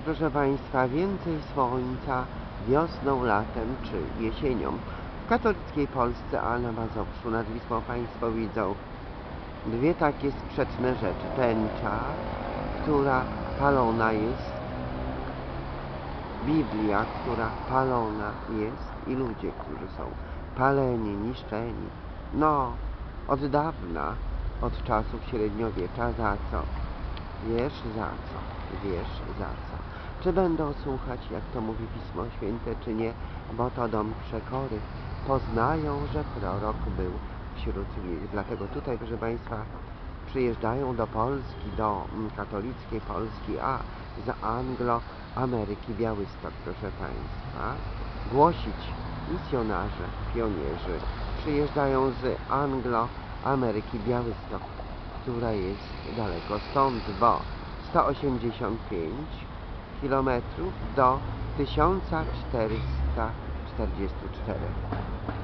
proszę Państwa, więcej słońca wiosną, latem czy jesienią. W katolickiej Polsce, a na Mazowszu nad Wisłą Państwo widzą dwie takie sprzeczne rzeczy. Tęcza, która palona jest, Biblia, która palona jest i ludzie, którzy są paleni, niszczeni. No, od dawna, od czasów średniowiecza. Za co? Wiesz za co? Wiesz za co? Czy będą słuchać, jak to mówi Pismo Święte, czy nie? Bo to dom przekory. Poznają, że prorok był wśród nich. Dlatego tutaj, proszę Państwa, przyjeżdżają do Polski, do katolickiej Polski, a z Anglo-Ameryki Białystok, proszę Państwa, głosić misjonarze, pionierzy. Przyjeżdżają z Anglo-Ameryki Białystok, która jest daleko stąd, bo 185 km do 1444.